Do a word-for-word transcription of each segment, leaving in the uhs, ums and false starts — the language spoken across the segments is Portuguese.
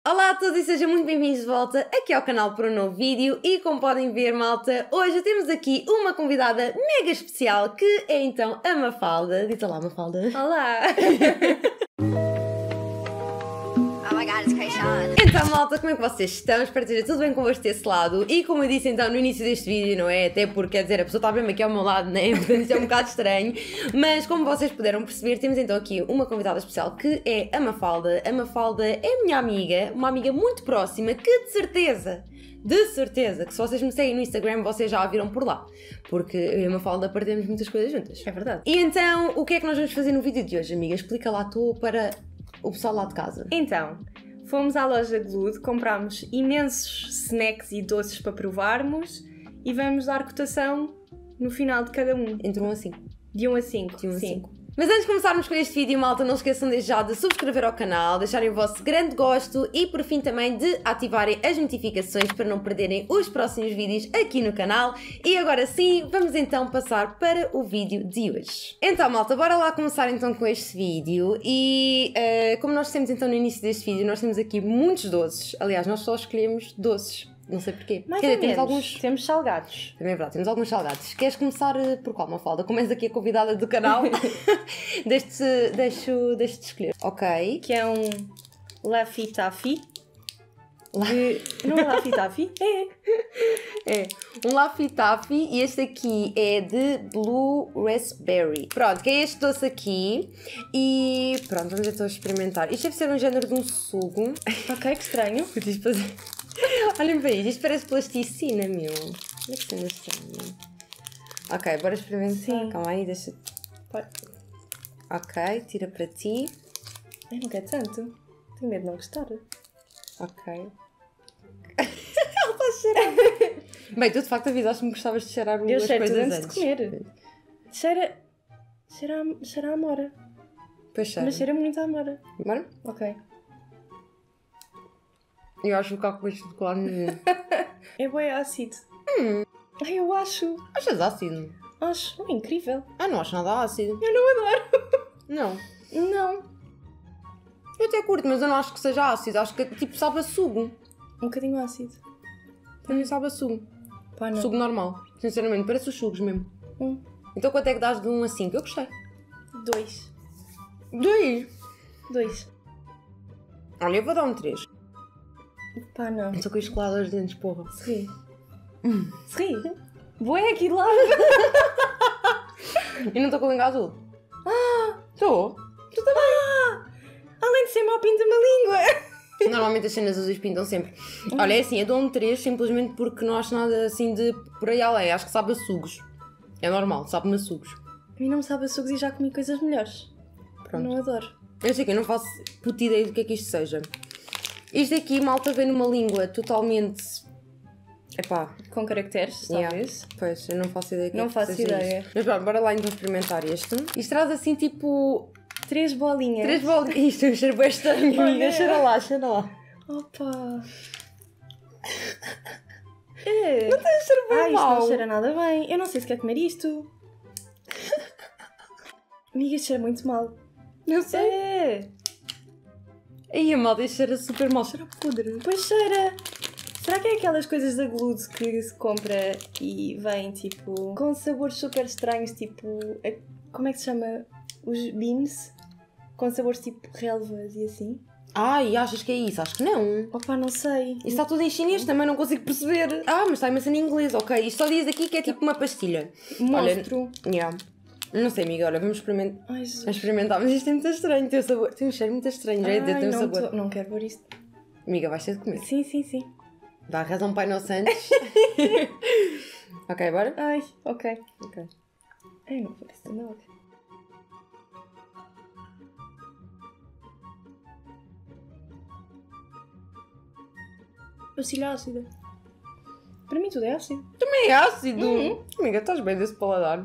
Olá a todos e sejam muito bem-vindos de volta aqui ao canal para um novo vídeo e como podem ver, malta, hoje temos aqui uma convidada mega especial que é então a Mafalda. Dita lá, Mafalda. Olá! Oh my god, it's Krayshawn. Então, malta, como é que vocês estão? Espero que esteja tudo bem convosco desse lado. E como eu disse então no início deste vídeo, não é? Até porque, quer dizer, a pessoa está mesmo aqui ao meu lado, né? Portanto, isso é um bocado estranho. Mas como vocês puderam perceber, temos então aqui uma convidada especial que é a Mafalda. A Mafalda é minha amiga, uma amiga muito próxima que de certeza, de certeza, que se vocês me seguem no Instagram, vocês já a viram por lá. Porque eu e a Mafalda partilhamos muitas coisas juntas. É verdade. E então, o que é que nós vamos fazer no vídeo de hoje, amiga? Explica lá tu para o pessoal lá de casa. Então, fomos à loja Glued, comprámos imensos snacks e doces para provarmos e vamos dar cotação no final de cada um. Entre um a cinco. De um a cinco. De um a Sim. cinco. Mas antes de começarmos com este vídeo, malta, não esqueçam desde já de subscrever ao canal, deixarem o vosso grande gosto e por fim também de ativarem as notificações para não perderem os próximos vídeos aqui no canal. E agora sim, vamos então passar para o vídeo de hoje. Então, malta, bora lá começar então com este vídeo e uh, como nós dissemos então no início deste vídeo, nós temos aqui muitos doces. Aliás, nós só escolhemos doces. Não sei porquê. Mais Quer ou dizer, temos menos. alguns... Temos salgados. Também é verdade, temos alguns salgados. Queres começar por qual, Mafalda? Como és aqui a convidada do canal, deixo-te deixo, deixo escolher. Ok. Que é um Laffy Taffy. La... De... Não é Laffy Taffy? É. É, um Laffy Taffy e este aqui é de Blue Raspberry. Pronto, que é este doce aqui e pronto, vamos então experimentar. Isto deve ser um género de um sugo. Ok, que estranho. Olhem para isto, isto parece plasticina, meu. Como é que sendo estranho? Ok, bora experimentar. Sim. Calma aí, deixa... Ok, tira para ti. Eu não quero tanto. Tenho medo de não gostar. Ok. Ela está a cheirar. Bem, tu de facto avisaste-me que gostavas de cheirar Eu as cheiro tudo coisas antes antes. de comer. Cheira... Cheira a, cheira a amora. Pois cheira. Mas cheira muito a amora. Bora? Ok. Eu acho que vou ficar com isto de colar nenhum. É bem ácido. Hum. Ai, eu acho. Achas ácido? Acho. É incrível. Ah, não acho nada ácido. Eu não adoro. Não. Não. Eu até curto, mas eu não acho que seja ácido. Acho que tipo sabe a sugo. Um bocadinho ácido. Para mim sabe a sugo. Pá, não. Sugo normal. Sinceramente, parece os sugos mesmo. Um. Então quanto é que dás de um a cinco? Eu gostei. Dois. Dois. Dois. Olha, eu vou dar um três. Pá, não. Estou com isto colado aos dentes, porra. Sorri. Sorri. Bué aqui de lado. E não estou com o língua azul. Ah! Estou. Tu também. Ah! Além de ser mal pinta uma língua. Normalmente as cenas azuis pintam sempre. Olha, é assim, eu dou um três simplesmente porque não acho nada assim de por aí além. Acho que sabe a sugos. É normal, sabe-me a sugos. A mim não me sabe a sugos e já comi coisas melhores. Pronto. Não adoro. Eu sei que eu não faço puta ideia do que é que isto seja. Isto aqui, malta, vem numa língua totalmente... Epá, Com caracteres, yeah. talvez. Pois, eu não faço ideia do que Não é que faço seja ideia. isto. Mas bora, bora lá então experimentar este. Isto traz assim tipo... Três bolinhas. Três bolinhas. Isto é um cheiro bem estranho, Olha. amiga. Cheira lá, cheira lá. Opa. É. Não tem um cheiro bem Ah, isto mau. não cheira nada bem. Eu não sei se quer comer isto. Amiga, isto cheira muito mal. Não sei. É. Aí a malta, isto cheira super mal. Cheira a podre. Pois cheira. Será que é aquelas coisas da Glued que se compra e vem tipo com sabores super estranhos, tipo. a- Como é que se chama? Os beans? Com sabores tipo relvas e assim? Ai, achas que é isso? Acho que não. Opa, não sei. Isto está tudo em chinês, também não consigo perceber. Ah, mas está imenso em inglês, ok. Isto só diz aqui que é tipo uma pastilha. Monstro. Yeah. Não sei, amiga, olha, vamos experimentar. Ai, Jesus. Vamos experimentar, mas isto é muito estranho, tem um sabor, tem um cheiro muito estranho, já ia dizer, Ai, tem um não, sabor. tô- não quero ver isto. Amiga, vais ter de comer. Sim, sim, sim. Dá razão, Pai Nosso antes. Ok, bora? Ai, ok. Ok. Ai, não parece nada. Pastilha ácida. Para mim tudo é ácido. Também é ácido. Uhum. Amiga, estás bem desse paladar?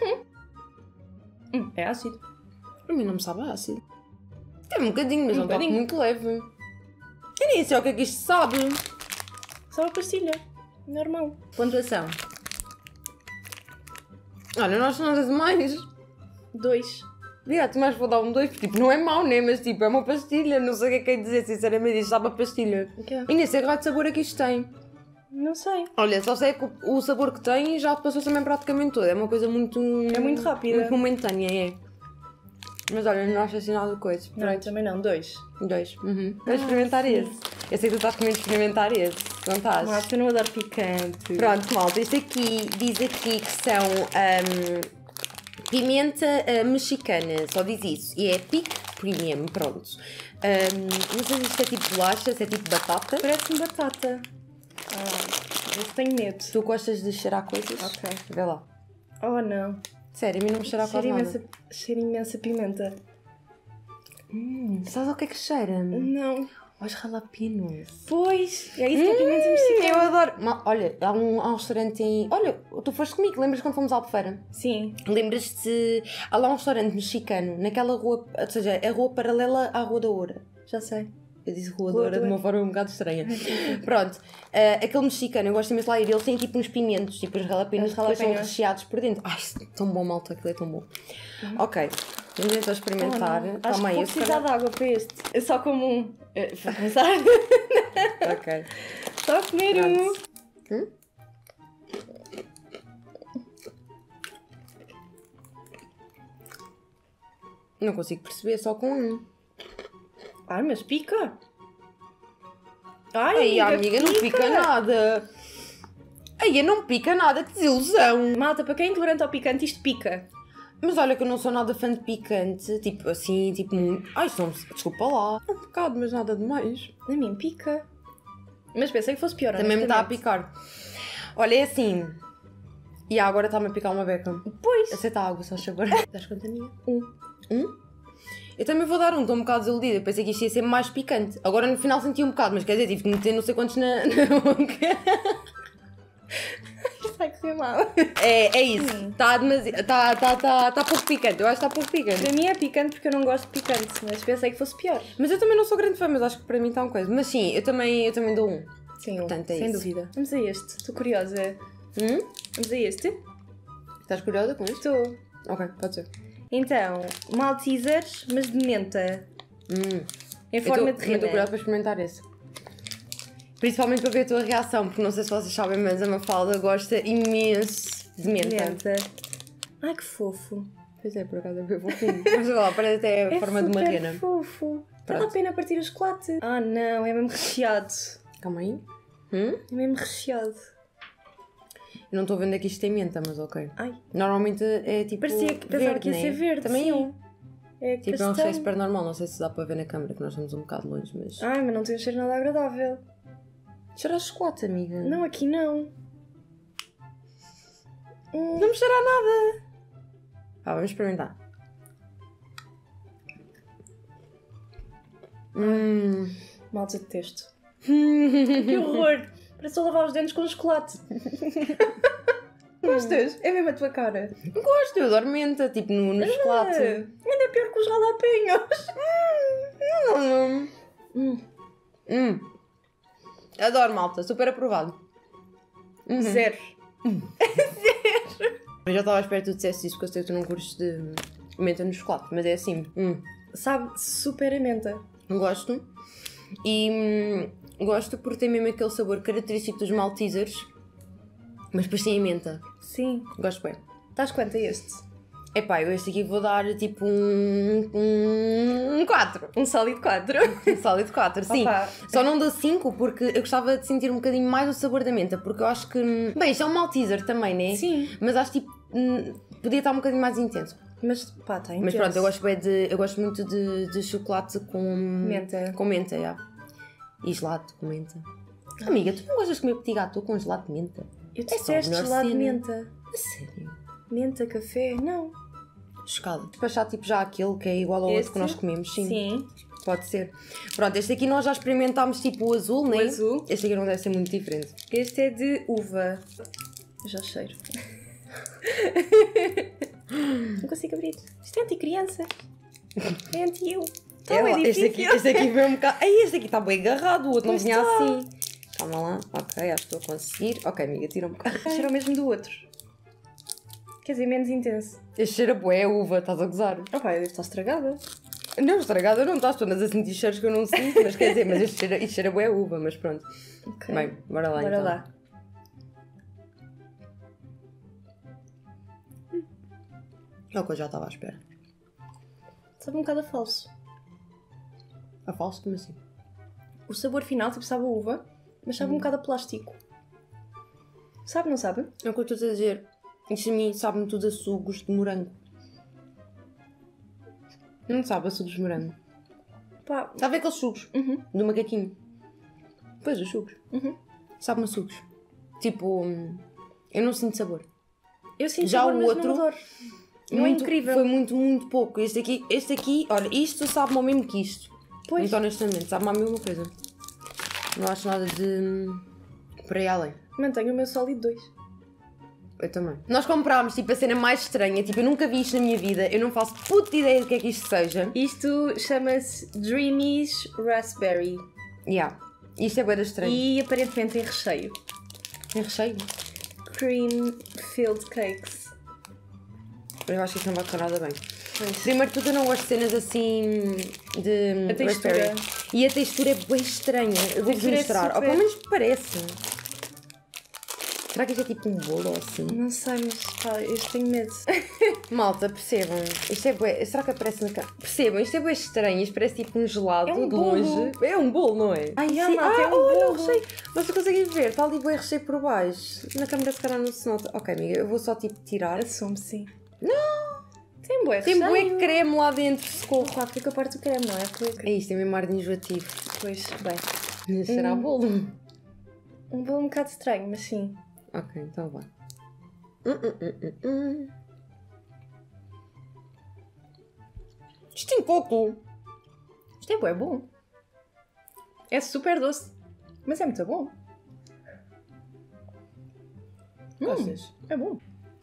Hum, é ácido. Para mim não me sabe a ácido. Tem um bocadinho, mas Um não está bocadinho. muito leve. Eu nem sei o que é que isto sabe. Só a pastilha. Normal. Pontuação. Olha, nós somos as demais. Dois. Yeah, tu mais vou dar um dois, porque tipo, não é mau, né? Mas tipo, é uma pastilha, não sei o que é que é dizer, sinceramente, isto sabe a pastilha. Okay. E nem sei que raio de sabor é que isto tem. Não sei. Olha, só sei que o sabor que tem já passou também praticamente todo. É uma coisa muito... É muito rápida. Muito momentânea, é. Mas olha, não acho assim nada de coisa. Não, eu também não. Dois. Dois. Uhum. Vou experimentar sim. esse. Eu sei que tu estás com medo de experimentar esse. Não estás? Mas eu não adoro picante. Pronto, malta. Este aqui diz aqui que são um, pimenta uh, mexicana. Só diz isso. E é Pic Premium. Pronto. Um, não sei se isto é tipo bolacha, se é tipo batata. Parece-me batata. Ah, eu tenho medo. Tu gostas de cheirar coisas? Ok. Vê lá. Oh, não. Sério, a mim não me cheira a quase Cheira nada. imensa, cheira imensa pimenta. Hum, sabes o que é que cheira? Não. Os jalapenos. Pois, é isso que é pimenta mexicana. Eu adoro. Ma- Olha, há um, há um restaurante em... Olha, tu foste comigo, lembras quando fomos à Albufeira? Sim. Lembras-te... Há lá um restaurante mexicano, naquela rua... Ou seja, a rua paralela à Rua da Oura. Já sei. Eu disse Rua da Rua Oura da de uma Oura. forma um bocado estranha. Pronto. Uh, aquele mexicano, eu gosto imenso lá de ir. Eles têm tipo uns pimentos, tipo os jalapenos, Os que depois são jalapenos. recheados por dentro. Ai, tão bom, malta, aquilo é tão bom. Ok, vamos então experimentar. Oh, não. Acho Calma que aí, vou eu se precisar calhar- de água para este. Eu só como um. Eh, Para começar. Ok. Só comer um. Pronto. Hum? Não consigo perceber, só com um. Ai, mas pica. Ai, Ai, amiga, não pica nada. Ai, não pica nada, que desilusão. Malta, para quem é intolerante ao picante, isto pica. Mas olha que eu não sou nada fã de picante, tipo assim, tipo muito... Ai, isto não... Desculpa lá. É um bocado, mas nada demais. A mim pica. Mas pensei que fosse pior, Também me está a honestamente. picar. Olha, é assim... E agora está-me a picar uma beca. Pois. Aceita a água, só favor. Estás quanto a minha? Um. Um? Eu também vou dar um, estou um bocado desiludida. Pensei que isto ia ser mais picante. Agora no final senti um bocado, mas quer dizer, tive que meter não sei quantos na, na boca. Isto vai correr mal. É, é isso. Está demasiado. Está tá, tá, tá pouco picante. Eu acho que está pouco picante. Para mim é picante porque eu não gosto de picante, mas pensei que fosse pior. Mas eu também não sou grande fã, mas acho que para mim está uma coisa. Mas sim, eu também, eu também dou um. Sim, um. Portanto, é sem isso. dúvida. Vamos a este. Estou curiosa. Hum? Vamos a este? Estás curiosa com isto? Estou. Ok, pode ser. Então, Maltesers, mas de menta. Hum. Em forma eu de tô- também estou rena. curiosa para experimentar esse. Principalmente para ver a tua reação, porque não sei se vocês sabem, mas a Mafalda gosta imenso de menta. Menta. Ai, que fofo. Pois é, por acaso é bem fofinho. Mas sei lá, parece até a É forma de uma super rena. fofo. Vale a Pronto. pena partir o chocolate. Ah, não. É mesmo recheado. Calma aí. Hum? É mesmo recheado. Eu não estou vendo aqui isto tem menta, mas ok. Ai. Normalmente é tipo Parecia que pensava verde, que ia né? ser verde. Também sim. eu. É Tipo, é um castanho. cheiro super normal. Não sei se dá para ver na câmera, que nós estamos um bocado longe, mas... Ai, mas não tem um cheiro nada agradável. Cheira a chocolate, amiga. Não, aqui não. Hum. Não me cheira a nada. Ah, vamos experimentar. Hum. Malta de texto. Que horror! Parece eu lavar os dentes com chocolate. Gostas? É mesmo a tua cara. Gosto, eu adoro menta, tipo no, no chocolate. Ah, ainda é pior que os jalapenos. Hum. Hum. Hum. Adoro, malta, super aprovado. Uhum. Zero. Eu já estava à espera que tu dissesse isso, porque eu sei que tu não curtes de menta no chocolate, mas é assim. Hum. Sabe super a menta. Gosto. E hum, gosto porque tem mesmo aquele sabor característico dos Maltesers, mas depois tem a menta. Sim. Gosto bem. Estás quanto a este? Epá, eu este aqui vou dar tipo um. um quatro. Um sólido quatro. Um sólido quatro, sim. Opa. Só não dou cinco porque eu gostava de sentir um bocadinho mais o sabor da menta, porque eu acho que. hum, Bem, isto é um Malteser também, né? Sim. Mas acho tipo. hum, podia estar um bocadinho mais intenso. Mas pá, está intenso. Mas pronto, eu gosto, bem de, eu gosto muito de, de chocolate com. Menta. Com menta, já. E gelado com menta. Amiga, tu não gostas de comer petit gâteau com gelado de menta? Eu É só a detesto melhor gelado de cena. menta. A sério? Menta, café, não. Chocada. Despachar tipo já aquele que é igual ao outro Este? que nós comemos, sim. Sim. Pode ser. Pronto, este aqui nós já experimentámos tipo o azul, né? azul. Este aqui não deve ser muito diferente. Este é de uva. Eu já cheiro. Não consigo abrir. Isto é anti-criança. É anti-eu. Então é, lá, este, difícil. aqui, este aqui veio um bocado. Ai, este aqui está bem agarrado, o outro Pois não vinha está. assim. Calma lá. Ok, acho que estou a conseguir. Ok, amiga, tira um bocado. Cheira o mesmo do outro. Quer dizer, menos intenso. Este cheiro a bué, é uva, estás a gozar. Ah pá, eu devo estar estragada. Não, estragada não estás, tu andas a sentir cheiros que eu não sinto, mas quer dizer, mas este cheiro, este cheiro a bué é uva, mas pronto. Ok. Bem, bora lá Bora então. lá. É o que eu já estava à espera. Sabe um bocado a falso. A falso, como assim? O sabor final, tipo, sabe a uva, mas sabe um bocado a plástico. Sabe, não sabe? É o que eu estou a dizer. Isto a mim sabe-me tudo a sugos de morango. Não sabe a sugos de morango. Pá, Está a ver aqueles sugos? Uhum. Do macaquinho. Pois, os sugos. Uhum. Sabe-me a sugos. Tipo, hum, eu não sinto sabor. eu sinto Já sabor, o mas outro- não adoro. Não é Muito- incrível. Foi muito, muito pouco. Este aqui, este aqui, olha, isto sabe-me ao mesmo que isto. Pois. Muito honestamente, sabe-me a mesma coisa. Não acho nada de... hum, por aí além. Mantenho o meu sólido dois. Eu também. Nós comprámos, tipo, a cena mais estranha. Tipo, eu nunca vi isto na minha vida. Eu não faço puta ideia do que é que isto seja. Isto chama-se Dreamies Raspberry. Yeah. Isto é bué da estranho. E aparentemente tem recheio. Tem recheio? Cream Filled Cakes. Eu acho que isto não vai correr nada bem. Pois. Primeiro tudo, eu não gosto de cenas assim de A textura. raspberry. E a textura é bem estranha. Eu vou-vos textura é mostrar. Ou super- pelo menos parece. Será que isto é tipo um bolo ou assim? Não sei, mas pá, eu tenho medo. Malta, percebam. Isto é bué... Será que aparece na cara? Percebam, isto é bué estranho. Isto parece tipo um gelado É um de bolo. longe. É um bolo, não é? Ai, Yeah, sim. malta, Ah, é um olha o bolo. recheio. Vocês conseguem ver? Está ali bué recheio por baixo. Na câmera se calhar não se nota. Ok, amiga, eu vou só tipo tirar. Assume, sim. Não! Tem bué Tem recheio. bué creme lá dentro, socorro. Pá, fica a parte do creme, não é? Porque É isto, é mesmo ar de enjoativo. depois, bem. Será Hum. bolo? Um bolo um bocado estranho, mas sim. Ok, então vá. Hum, hum, hum, hum, hum. Isto tem coco. Isto é bué bom. É super doce. Mas é muito bom. Hum, Gostas? é bom.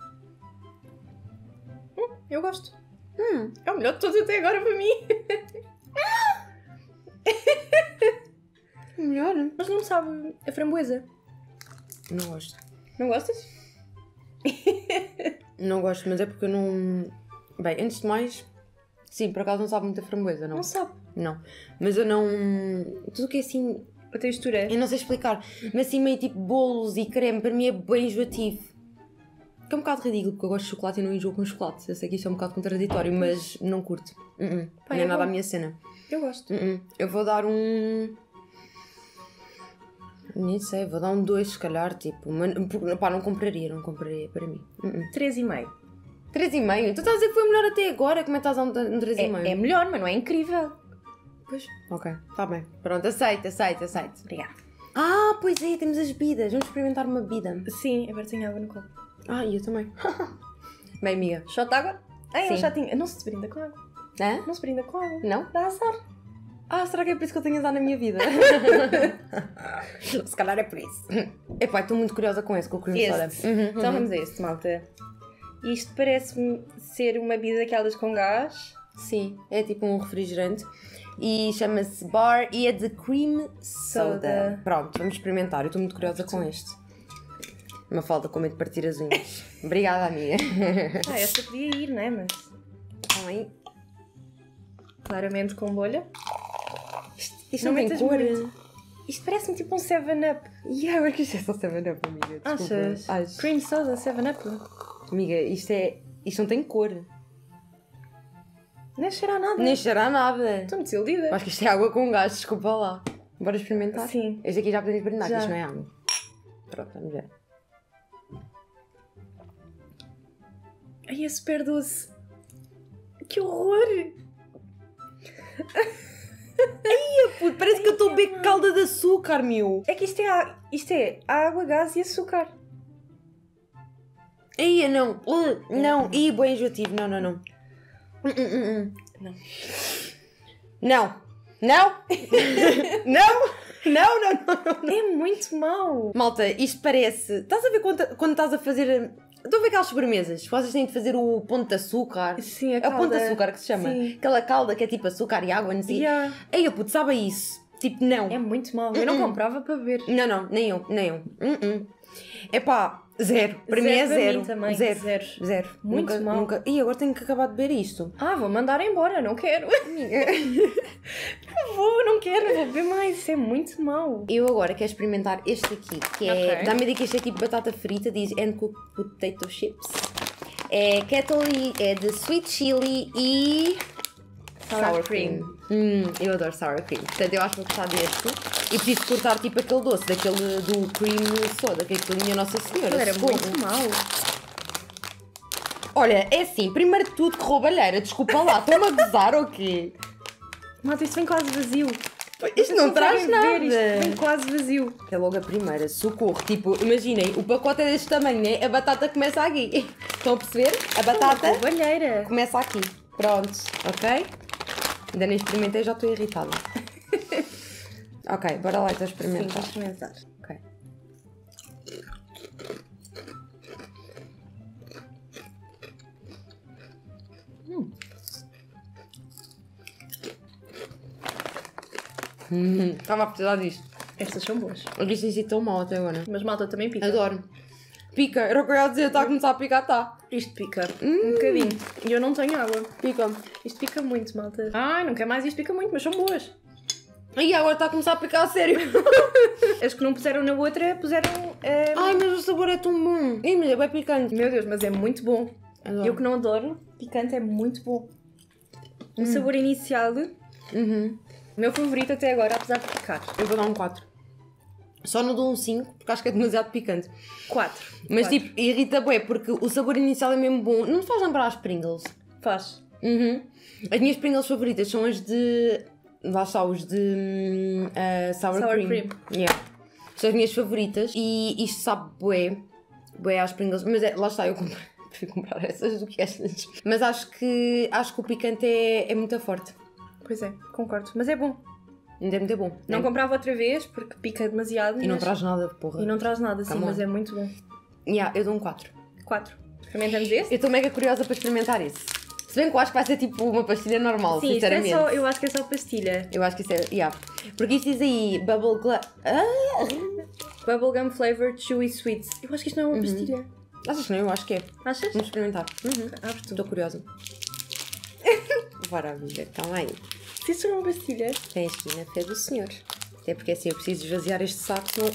Hum, eu gosto. Hum. É o melhor de todos até agora para mim. Melhor. Mas não sabe a framboesa. Não gosto. Não gostas? Não gosto, mas é porque eu não... Bem, antes de mais... Sim, por acaso não sabe muito a framboesa, não? Não sabe. Não. Mas eu não... Tudo que é assim... A textura. Eu não sei explicar. Mas assim meio tipo bolos e creme, para mim é bem enjoativo. Que é um bocado ridículo, porque eu gosto de chocolate e não enjoo com chocolate. Eu sei que isto é um bocado contraditório, mas não curto. Uh -uh. Pá, Não é é nada bom. a minha cena. Eu gosto. Uh -uh. Eu vou dar um... Nem sei, vou dar um dois se calhar, tipo... Mas, pá, não compraria, não compraria para mim. Uh -uh. três e meio. três e meio? Tu estás a dizer que foi melhor até agora? Como é que estás a dar um três e meio? É, é melhor, mas não é incrível. Pois, ok, está bem. Pronto, aceito, aceito, aceito. Obrigada. Ah, pois é, temos as bebidas. Vamos experimentar uma bebida. Sim, agora tenho água no copo. Ah, e eu também. Bem, amiga. Shot de água? Ai, Sim. um shotinho. Não se brinda com água. Hã? Não se brinda com água. Não? Dá azar. Ah, será que é por isso que eu tenho azar na minha vida? Se calhar é por isso. Epá, estou muito curiosa com esse, com o cream soda. Este. Uhum, Então uhum. vamos a este, malta. Isto parece-me ser uma bebida daquelas com gás. Sim, é tipo um refrigerante. E chama-se Bar e é de cream soda. Soda. Pronto, vamos experimentar. Eu estou muito curiosa com este. Uma falta com medo de partir as unhas. Obrigada, amiga. Ah, esta podia ir, não é? Mas Ai, claramente com bolha. isto, isto Não não, tem metas cor. muito. Isto parece-me tipo um seven up. Yeah, mas que isto é só seven up, amiga. Desculpa. Achas? Acho. Cream soda, seven up. Amiga, isto é... Isto não tem cor. Nem cheira a nada. Nem cheira a nada. Estou muito desiludida. Acho que isto é água com gás, desculpa lá. Bora experimentar? Sim. Este aqui já podemos brindar, que Já. isto não é água. Pronto, vamos ver. Ai, é super doce. Que horror! Puto, parece que eu estou a beber calda de açúcar, meu. É que isto é, á- isto é água, gás e açúcar. Ia, não. Uh, não. Ih, bem enjoativo. Não, não, não. Uh, uh, uh, uh. Não. Não. Não. Não. Não, não, não, não. É muito mau. Malta, isto parece... Estás a ver quando, quando estás a fazer... Estão a ver aquelas sobremesas? Vocês têm de fazer o ponto de açúcar. Sim, a É o ponto de calda. açúcar que se chama. Sim. Aquela calda que é tipo açúcar e água, não sei. Yeah. Ei, puto, sabe isso? Tipo, não. É muito mau. Eu não Uh-uh. comprava para beber. Não, não, nem eu, nem eu. Uh -uh. Epá, Zero. Para Zero mim é para zero. mim também. Zero. Zero. Zero. Muito nunca, mal. Nunca... Ih, agora tenho que acabar de beber isto. Ah, vou mandar embora, não quero. Vou, não quero, vou beber mais. Isso é muito mau. Eu agora quero experimentar este aqui, que é... Ok. Dá-me a ideia que este é tipo batata frita, diz and cooked potato chips. É kettle, é de sweet chili e... Sour cream. Hum, eu adoro sour cream. Portanto, eu acho que vou gostar deste. E preciso cortar tipo aquele doce, daquele do cream soda, que é aquele minha Nossa Senhora. Era socorro. muito mau. Olha, é assim, primeiro de tudo que roubalheira, desculpa lá, estão-me a gozar ou quê? Mas isto vem quase vazio. Isto não Vocês traz conseguem nada. ver, Isto vem quase vazio. É logo a primeira, socorro. Tipo, imaginem, o pacote é deste tamanho, né? A batata começa aqui. Estão a perceber? A batata Roubalheira. começa aqui. Pronto, ok? Ainda nem experimentei, já estou irritada. Ok, bora lá então Sim, experimentar. vou experimentar. Ok. Hum. Estava a precisar disto. Estas são boas. Eu disse assim tão mal até agora. Mas malta também pica. Adoro. Pica, era o que eu ia dizer, está a começar a picar, tá? Isto pica. Um bocadinho. E eu não tenho água. Pica. Isto pica muito, malta. Ai, não quer mais isto pica muito, mas são boas. E agora está a começar a picar a sério. As que não puseram na outra, puseram... eh, Ai, mas o sabor é tão bom. Ih, mas é bem picante. Meu Deus, mas é muito bom. Adoro. Eu que não adoro, picante é muito bom. O sabor inicial, Uhum. o meu favorito até agora, apesar de picar. Eu vou dar um quatro. Só não dou um cinco, porque acho que é demasiado picante. quatro. Mas Quatro. tipo, irrita bué, porque o sabor inicial é mesmo bom. Não me faz lembrar as Pringles. Faz. Uhum. As minhas Pringles favoritas são as de... Lá está, os de hum, ah, sour, Sour cream. cream. Yeah. São as minhas favoritas. E isto sabe bué. Bué às Pringles. Mas é, lá está, eu comprei. Prefiro comprar essas do que estas. Mas acho que, acho que o picante é, é muito forte. Pois é, concordo. Mas é bom. Ainda é muito bom. Não é? comprava outra vez, porque pica demasiado. E não mas- traz nada, porra. E não traz nada, sim, Come on. mas é muito bom. Yeah, eu dou um quatro. quatro. Experimentamos este? Eu estou mega curiosa para experimentar esse. Se bem que eu acho que vai ser tipo uma pastilha normal, Sim, isto é sinceramente. só, eu acho que é só pastilha. Eu acho que isso é. Yeah. Porque isto diz aí Bubble Gla... Ah! Bubblegum flavored chewy sweets. Eu acho que isto não é uma pastilha. Achas que não? Eu acho que é. Achas? Vamos experimentar. Uhum. Abre tu. Estou curiosa. Bora, amiga, calma aí. Se isto não é uma pastilha. Tem aqui na fé do senhor. Até porque assim eu preciso esvaziar este saco, senão.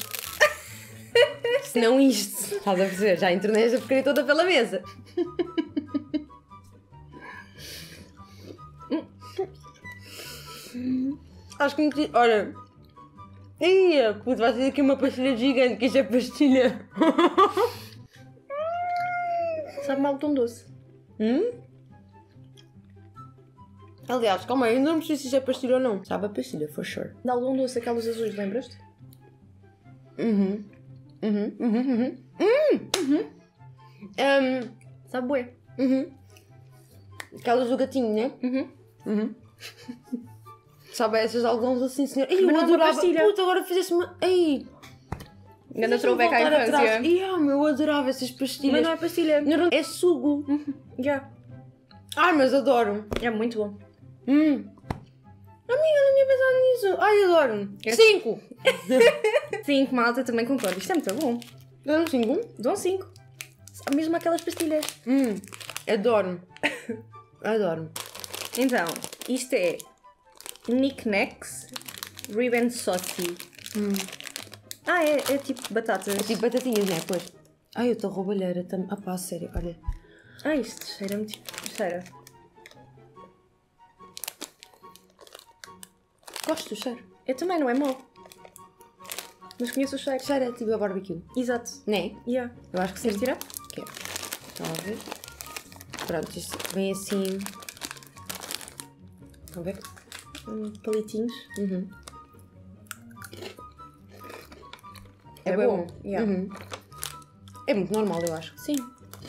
senão isto. Estás a perceber? Já entornei esta porcaria toda pela mesa. Acho que me... Olha. Ia, puto, vai ter aqui uma pastilha gigante, que isto é pastilha. Sabe mal tão doce. Hum? Aliás, calma aí, ainda não sei se isto é pastilha ou não. Sabe a pastilha, for sure. Dá um doce aquelas azuis, lembras-te? Uhum. Uhum, uhum, uhum. Hum! Uhum. Um, Sabe bué. uhum. Aquelas do gatinho, né? Uhum. Uhum. Sabe essas algodões assim, senhor? Ei, Mas eu não é uma adorava. pastilha. Puta, agora fizeste uma. Ei! Ainda fizeste-me throwback à voltar infância. atrás. Yeah, meu, eu adorava essas pastilhas. Mas não é pastilha. Não, não, é sugo. Yeah. Ai, mas adoro. É muito bom. Hum. Amiga, não tinha pensado nisso. Ai, adoro. É. Cinco. cinco, malta, também concordo. Isto é muito bom. Dá-me cinco? Dão cinco. Mesmo aquelas pastilhas. Hum. Adoro. Adoro. Então, isto é Knickknacks Ribbon Saucy. Hum. Ah, é, é tipo batatas. É tipo batatinhas, não é? Pois. Ai, eu estou roubalheira também. Ah pá, sério, olha. Ah, isto cheira-me tipo... Cheira. Gosto do cheiro. Eu também, não é mau. Mas conheço o cheiro. Cheira tipo a barbecue. Exato. Não é? Yeah. Eu acho que sim. Queres tirar? Quero. Estão a ver? Pronto, isto vem assim. Estão a ver? Hum, palitinhos. Uhum. É bem bom. Yeah. Uhum. É muito normal, eu acho. Sim.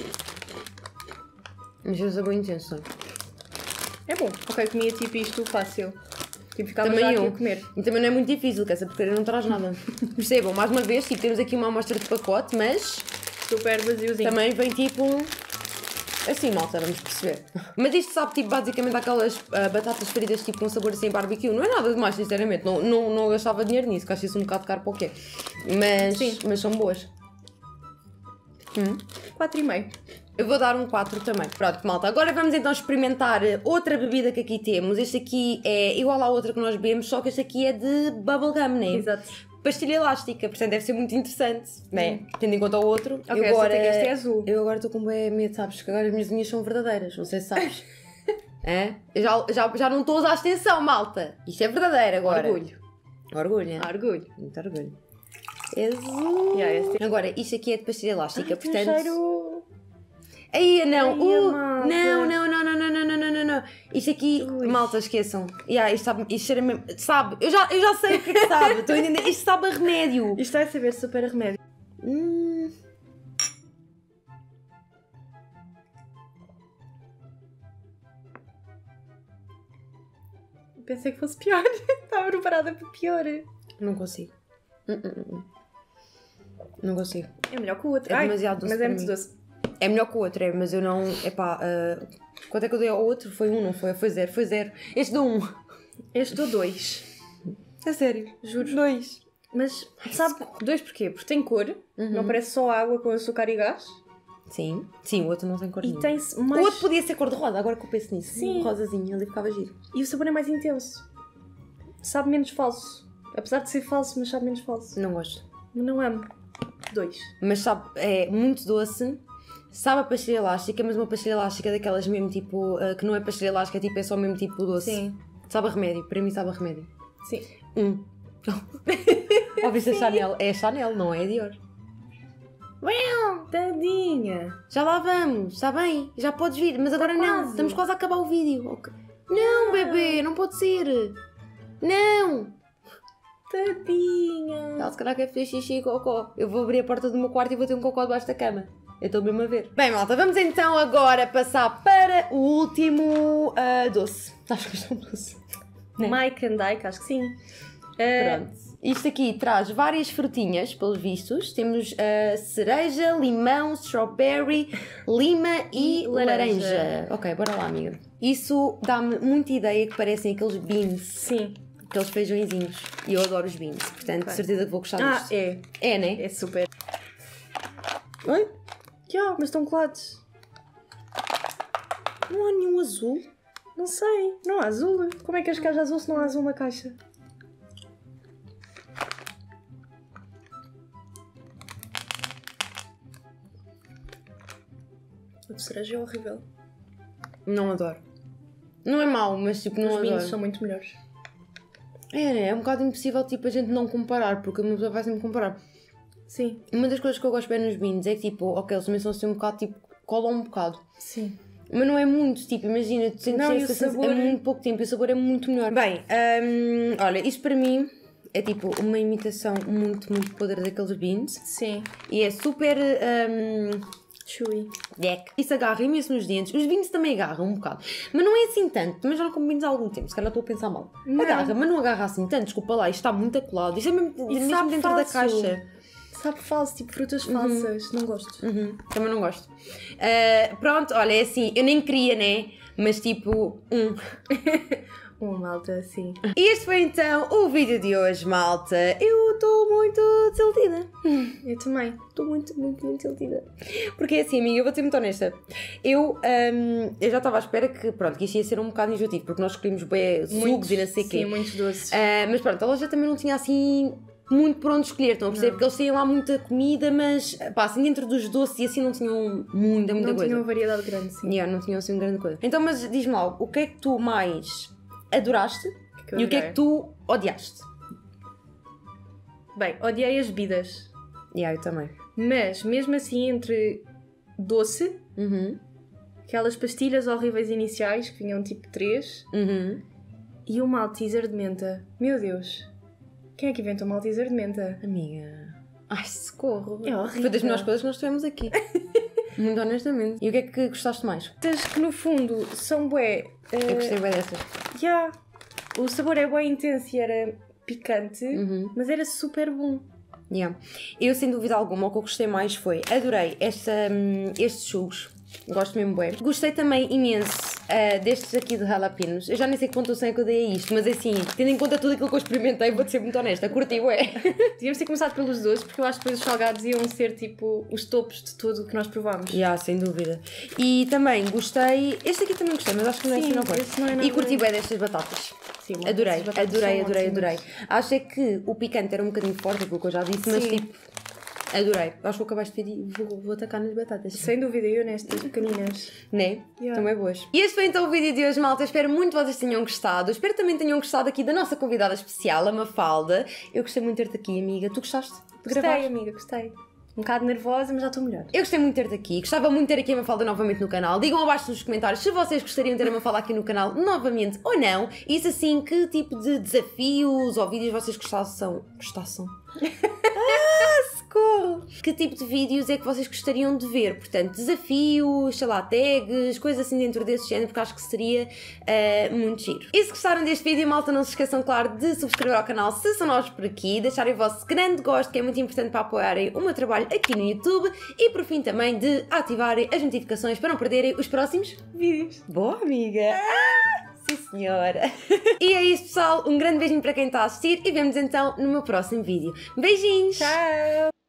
Mas é um sabor intenso. É bom. Ok, comia tipo isto fácil. Tipo, ficava Também já aqui eu. a comer. E também não é muito difícil, que essa porcaria não traz nada. Percebam, mais uma vez, tipo, temos aqui uma amostra de pacote, mas Super vaziozinho. também vem tipo. Assim, malta, vamos perceber. Mas isto sabe, tipo, basicamente aquelas ah, batatas fritas, tipo, com sabor assim barbecue. Não é nada demais, sinceramente. Não, não, não gastava dinheiro nisso, que acho isso um bocado caro para o quê. Mas, Sim. mas são boas. Hum. quatro e meio. Eu vou dar um quatro também. Pronto, malta. Agora vamos então experimentar outra bebida que aqui temos. Este aqui é igual à outra que nós bebemos, só que este aqui é de bubblegum, né? Exato. Pastilha elástica, portanto deve ser muito interessante, né? Tendo em conta o outro. Ok, eu agora, esta, esta é azul. Eu agora estou com bem medo, sabes? Que agora as minhas unhas são verdadeiras, não sei se sabes. É? Eu já, já, já não estou a usar a extensão, malta. Isto é verdadeiro agora. Orgulho. Orgulho, né? Orgulho. Muito orgulho. É azul. Yeah, este... Agora, isto aqui é de pastilha elástica, Ai, tem portanto... cheiro... Aí, não, Ai, uh, malta. não, não, não, não, não, não, não, não, não, não. Isto aqui, Ui. malta, esqueçam. Yeah, isto, sabe, isto cheira mesmo, sabe, eu já, eu já sei o que é que sabe, estou a entender, isto sabe a remédio. Isto vai saber super a remédio. Hum. Pensei que fosse pior. Estava preparada para pior. Não consigo. Hum, hum, hum. Não consigo. É melhor que o outro. É Ai, demasiado doce mas para é muito mim. doce. É melhor que o outro, é, mas eu não, epá, uh, quanto é que eu dei ao outro? Foi um, não foi? Foi zero, foi zero. Este deu um. Este dou dois. É sério, Juro. dois. Mas sabe, dois porquê? Porque tem cor, Uhum. não parece só água com açúcar e gás. Sim, sim, o outro não tem cor E nenhuma. tem-se O mais... outro podia ser cor de rosa, agora que eu penso nisso. Sim. Um rosazinho, ali ficava giro. E o sabor é mais intenso. Sabe menos falso. Apesar de ser falso, mas sabe menos falso. Não gosto. Não amo. Dois. Mas sabe, é muito doce. Sabe a pastilha elástica, mas uma pastilha elástica daquelas mesmo tipo, uh, que não é pastilha elástica, tipo, é só mesmo tipo doce. Sim. Sabe a remédio, para mim sabe a remédio. Sim. Um. Óbvio, a Chanel, é a Chanel, não é a Dior. Tadinha. Já lá vamos, está bem, já podes vir, mas agora não, quase. estamos quase a acabar o vídeo. Ok. Não, bebê, não pode ser. Não. Tadinha. Ela se calhar quer fazer xixi e cocó. Eu vou abrir a porta do meu quarto e vou ter um cocó debaixo da cama. Eu estou mesmo a ver. Bem, malta, vamos então agora passar para o último uh, doce. Acho que isto é um doce. Né? Mike and Ike, acho que sim. Uh, Pronto. Isto aqui traz várias frutinhas, pelos vistos. Temos uh, cereja, limão, strawberry, lima e, E laranja. laranja. Ok, bora lá, amiga. Isso dá-me muita ideia que parecem aqueles beans. sim. Aqueles feijõezinhos. E eu adoro os beans. Portanto, de certeza que vou gostar Ah, disto. é. É, né? É super. Oi? Já, mas estão colados. Não há nenhum azul. Não sei. Não há azul. Como é que as caixas azul se não há azul na caixa? O de cereja é horrível. Não adoro. Não é mau, mas tipo, não Os adoro. vinhos são muito melhores. É, né? É um bocado impossível tipo, a gente não comparar, porque uma pessoa vai sempre comparar. Sim. Uma das coisas que eu gosto bem nos beans é que tipo, ok, eles também são assim um bocado tipo, colam um bocado. Sim. Mas não é muito, tipo, imagina, tu sentes Não, e essa o sensação- sabor- é muito pouco tempo e o sabor é muito melhor. Bem, hum, olha, isto para mim é tipo uma imitação muito, muito podre daqueles beans Sim. e é super. Hum, Chewy. Deck. Isso agarra imenso nos dentes. Os vinhos também agarram um bocado. Mas não é assim tanto. Mas já não como vinhos há algum tempo. Se calhar estou a pensar mal. Não. Agarra, mas não agarra assim tanto. Desculpa lá, isto está muito acolado. Isto é mesmo, E mesmo sabe dentro falso. da caixa. Sabe falso, tipo frutas falsas. Não gosto. Uhum, também não gosto. Uh, pronto, olha, é assim. Eu nem queria, né? Mas tipo, um. Um malta assim. E este foi então o vídeo de hoje, malta. Eu estou muito desiludida. Eu também. Estou muito, muito, muito desiludida. Porque é assim, amiga, eu vou ser muito honesta. Eu, hum, eu já estava à espera que, pronto, que isto ia ser um bocado enjoativo, porque nós escolhemos bem sucos e não sei o quê. Sim, muitos doces. Ah, mas pronto, a loja também não tinha assim muito por onde escolher, estão a perceber? Não. Porque eles tinham lá muita comida, mas pá, assim dentro dos doces e assim não tinham muita, muita não coisa. tinha uma variedade grande, sim. Yeah, não tinham assim grande coisa. Então, mas diz-me lá, o que é que tu mais adoraste Que eu e o que é adorei. que tu odiaste? Bem, odiei as bebidas. Yeah, eu também. Mas, mesmo assim, entre doce, Uhum. aquelas pastilhas horríveis iniciais, que vinham tipo três, Uhum. e o Malteser de menta. Meu Deus. Quem é que inventou o Malteser de menta? Amiga. Ai, socorro. É horrível. Foi das melhores coisas que nós tivemos aqui. Muito honestamente. E o que é que gostaste mais? Das que no fundo são bué. Eu gostei bem dessas. Yeah. O sabor é bem intenso e era picante, Uhum. mas era super bom. Yeah. Eu, sem dúvida alguma, o que eu gostei mais foi, adorei esta, hum, estes jogos. Gosto mesmo bem. Gostei também imenso uh, destes aqui de jalapenos. Eu já nem sei que pontuação é que eu dei a isto, mas assim, tendo em conta tudo aquilo que eu experimentei, vou-te ser muito honesta, curti, ué. Devíamos ter começado pelos doces, porque eu acho que depois os salgados iam ser tipo os topos de tudo o que nós provámos. Já, yeah, sem dúvida. E também gostei, este aqui também gostei, mas acho que não é assim não foi. E curti bem destas batatas. Sim, adorei, adorei, adorei, adorei, adorei. Acho é que o picante era um bocadinho forte, aquilo que eu já disse, mas Sim. tipo, adorei. Acho que vou acabar este vídeo e vou, vou atacar nas batatas. Sem dúvida, e honestas, pequeninas. Né? Yeah. Também boas. E este foi então o vídeo de hoje, malta. Espero muito que vocês tenham gostado. Espero também tenham gostado aqui da nossa convidada especial, a Mafalda. Eu gostei muito de ter-te aqui, amiga. Tu gostaste de Gostei, gravar? amiga, gostei. Um bocado nervosa, mas já estou melhor. Eu gostei muito de ter-te aqui, gostava muito de ter aqui a Mafalda novamente no canal. Digam abaixo nos comentários se vocês gostariam de ter a Mafalda aqui no canal novamente ou não. E isso assim, que tipo de desafios ou vídeos vocês gostassem? Gostassem? Ah, socorro! Que tipo de vídeos é que vocês gostariam de ver? Portanto, desafios, sei lá, tags, coisas assim dentro desse género, porque acho que seria uh, muito giro. E se gostaram deste vídeo, malta, não se esqueçam, claro, de subscrever ao canal se são novos por aqui, deixarem o vosso grande gosto, que é muito importante para apoiarem o meu trabalho aqui no YouTube, e por fim também de ativarem as notificações para não perderem os próximos Vídeos. Boa, amiga! Ah, sim, senhora! E é isso, pessoal. Um grande beijinho para quem está a assistir e vemos então no meu próximo vídeo. Beijinhos! Tchau!